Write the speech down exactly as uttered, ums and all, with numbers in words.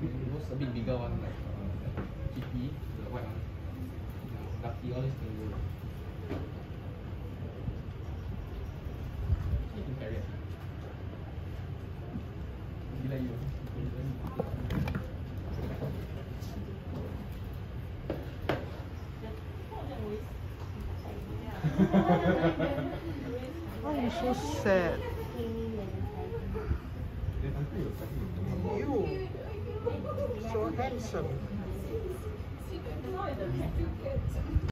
Those a bit bigger one like uh, Kitty, the white one. Ducky, all these can go. You can carry it. Gila you. Oh, you're so sad. You, so handsome.